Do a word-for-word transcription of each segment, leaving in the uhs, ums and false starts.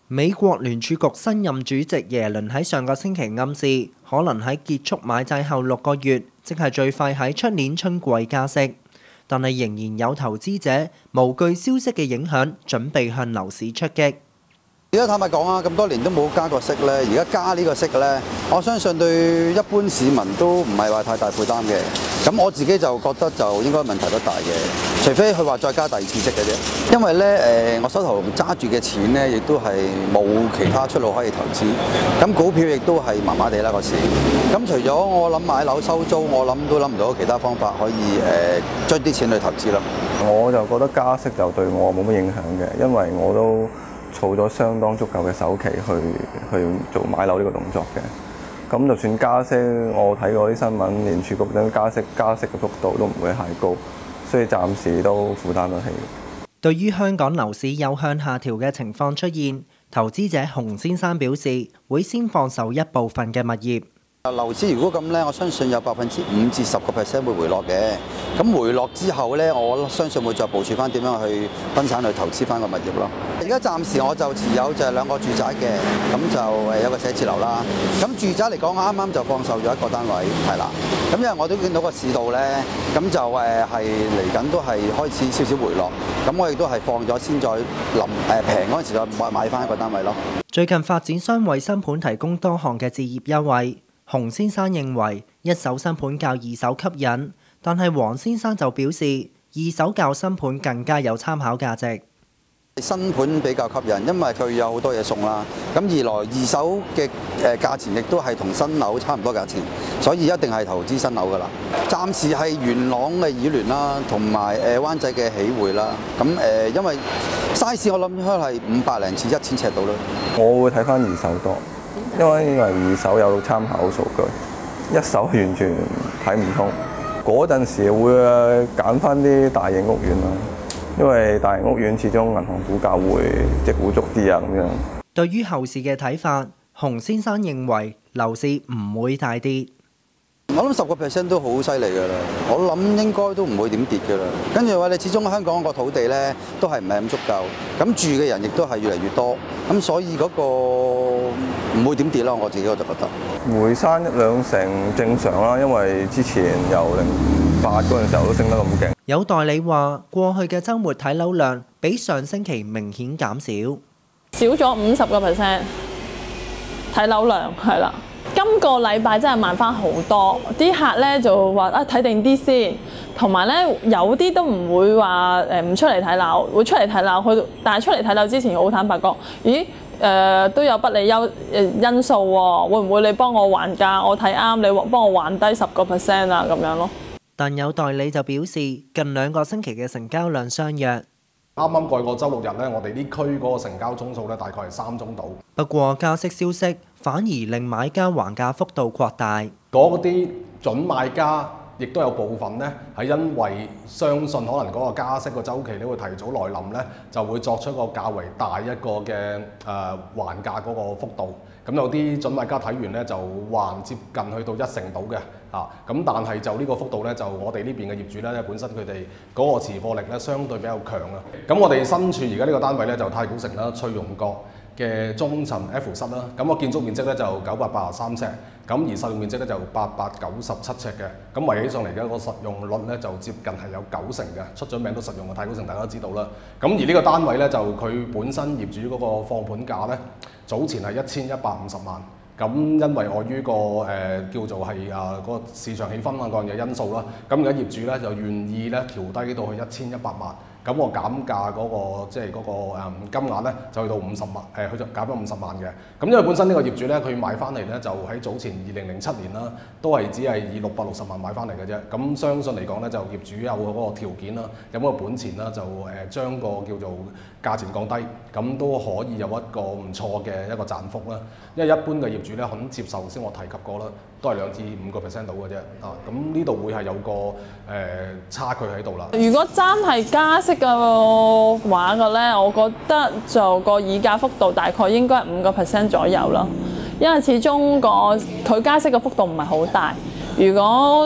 美國聯儲局新任主席耶倫喺上個星期暗示，可能喺結束買債後六個月，即係最快喺出年春季加息。但係仍然有投資者無懼消息嘅影響，準備向樓市出擊。 而家坦白講啊，咁多年都冇加過息咧，而家加呢個息咧，我相信對一般市民都唔係話太大負擔嘅。咁我自己就覺得就應該問題不大嘅，除非佢話再加第二次息嘅啫。因為咧誒，我手頭揸住嘅錢咧，亦都係冇其他出路可以投資。咁股票亦都係麻麻地啦個市。咁除咗我諗買樓收租，我諗都諗唔到其他方法可以誒將啲錢去投資啦。 我就覺得加息就對我冇乜影響嘅，因為我都儲咗相當足夠嘅首期去去做買樓呢個動作嘅。咁就算加息，我睇過啲新聞，聯儲局等加息加息嘅幅度都唔會太高，所以暫時都負擔得起。 對於香港樓市有向下調嘅情況出現，投資者洪先生表示會先放售一部分嘅物業。 樓市如果咁咧，我相信有百分之五至十個 percent 會回落嘅。咁回落之後咧，我相信會再部署翻點樣去分散去投資翻個物業咯。而家暫時我就持有就係兩個住宅嘅，咁就誒有個寫字樓啦。咁住宅嚟講，啱啱就放售咗一個單位，係啦。咁因為我都見到個市道咧，咁就誒係嚟緊都係開始少少回落。咁我亦都係放咗先，再臨誒平嗰陣時再買買翻一個單位咯。 最近發展商為新盤提供多項嘅置業優惠。洪先生認為一手新盤較二手吸引，但係黃先生就表示二手較新盤更加有參考價值。 新盤比較吸引，因為佢有好多嘢送啦。咁二來二手嘅誒價錢亦都係同新樓差唔多價錢，所以一定係投資新樓㗎啦。暫時係元朗嘅怡聯啦，同埋誒灣仔嘅喜匯啦。咁誒因為 size 我諗應該係五百零至一千尺度啦。 我會睇返二手多。因為因為二手有參考數據，一手完全睇唔通。嗰陣時會揀翻啲大型屋苑啦，因為大型屋苑始終銀行股價會值股足啲啊咁樣。 對於後市嘅睇法，洪先生認為樓市唔會大跌。 我諗十個 percent 都好犀利㗎啦，我諗應該都唔會點跌㗎啦。跟住話你始終香港個土地咧都係唔係咁足夠，咁住嘅人亦都係越嚟越多，咁所以嗰個唔會點跌啦。我自己我就覺得回山一兩成正常啦，因為之前由零八嗰陣時候都升得咁勁。 有代理話，過去嘅週末睇樓量比上星期明顯減少， 少咗五十個 percent 睇樓量係啦。今個禮拜真係慢翻好多，啲客咧就話啊睇定啲先，同埋咧有啲都唔會話誒唔出嚟睇樓，會出嚟睇樓去，但係出嚟睇樓之前好坦白講，咦誒、呃、都有不利優誒因素喎，會唔會你幫我還價？我睇啱你幫我還低十個 percent 啊咁樣咯。 但有代理就表示，近兩個星期嘅成交量相若。 啱啱過個週六日咧，我哋呢區嗰個成交宗數咧，大概係三宗度。 不過加息消息反而令買家還價幅度擴大。 嗰啲準買家亦都有部分咧，係因為相信可能嗰個加息個週期咧會提早來臨咧，就會作出一個較為大一個嘅誒、呃、還價嗰個幅度。咁有啲準買家睇完咧，就還接近去到一成度嘅啊。咁但係就呢個幅度咧，就我哋呢邊嘅業主咧，本身佢哋嗰個持貨力咧，相對比較強啊。咁我哋身處而家呢個單位咧，就太古城啦，翠榕閣嘅中層 F 室啦。咁個建築面積咧就九百八十三尺，咁而實用面積咧就八百九十七尺嘅。咁圍起上嚟嘅個實用率咧就接近係有九成嘅，出咗名都實用嘅太古城，大家都知道啦。咁而呢個單位咧就佢本身業主嗰個放盤價咧，早前係一千一百五十萬。咁因為礙於個誒、呃、叫做係啊個市場氣氛啊各樣嘅因素啦，咁而家業主咧就願意咧調低到去一千一百萬。咁我減價嗰、那個即係嗰個誒金額咧，就去到五十萬，誒佢就減咗五十萬嘅。咁因為本身呢個業主咧，佢買翻嚟咧就喺早前二零零七年啦，都係只係以六百六十萬買翻嚟嘅啫。咁相信嚟講咧，就業主有嗰個條件啦，有嗰個本錢啦，就誒將個叫做價錢降低，咁都可以有一個唔錯嘅一個賺幅啦。因為一般嘅業主咧肯接受，先我提及過啦，都係兩至五個 percent 到嘅啫。啊，咁呢度會係有個誒、呃、差距喺度啦。 如果真係加息嘅話嘅咧，我覺得就個議價幅度大概應該係五個 percent 左右咯。因為始終個佢加息嘅幅度唔係好大。如果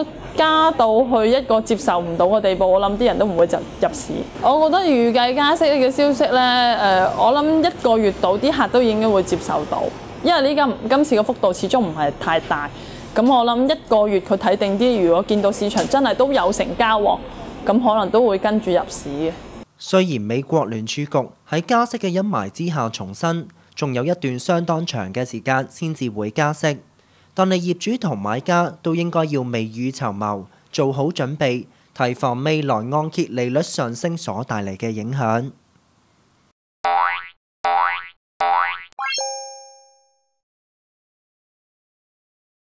加到去一個接受唔到嘅地步，我諗啲人都唔會就入市。我覺得預計加息呢個消息咧，誒、呃，我諗一個月到啲客都應該會接受到，因為呢今今次嘅幅度始終唔係太大。咁我諗一個月佢睇定啲，如果見到市場真係都有成交喎，咁可能都會跟住入市嘅。 雖然美國聯儲局喺加息嘅陰霾之下重申，仲有一段相當長嘅時間先至會加息，但係業主同買家都應該要未雨綢繆，做好準備，提防未來按揭利率上升所帶嚟嘅影響。